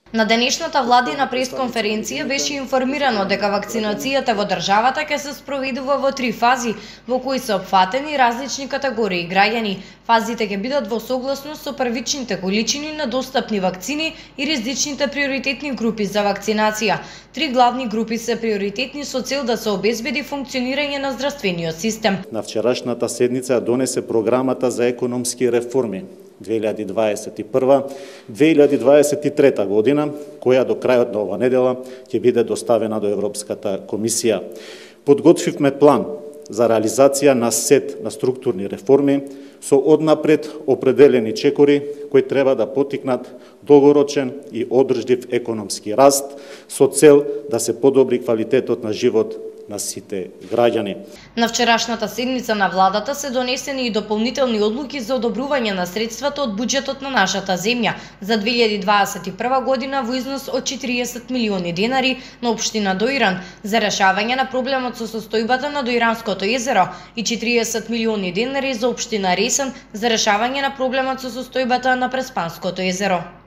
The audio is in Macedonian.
На денешната владина пресконференција беше информирано дека вакцинацијата во државата ќе се спроведува во 3 фази, во кои се опфатени различни категории граѓани. Фазите ќе бидат во согласност со првичните количини на достапни вакцини и ризичните приоритетни групи за вакцинација. 3 главни групи се приоритетни со цел да се обезбеди функционирање на здравствениот систем. На вчерашната седница донесе програмата за економски реформи 2021-2023 година, која до крајот на ова недела ќе биде доставена до Европската комисија. Подготвивме план за реализација на сет на структурни реформи со однапред определени чекори кои треба да потикнат долгорочен и одржлив економски раст со цел да се подобри квалитетот на живот на сите граѓани. На вчерашната седница на владата се донесени и дополнителни одлуки за одобрување на средствата од буџетот на нашата земја за 2021 година во износ од 40 милиони денари на општина Доиран за решавање на проблемот со состојбата на Доиранското езеро и 40 милиони денари за општина Ресен за решавање на проблемот со состојбата на Преспанското езеро.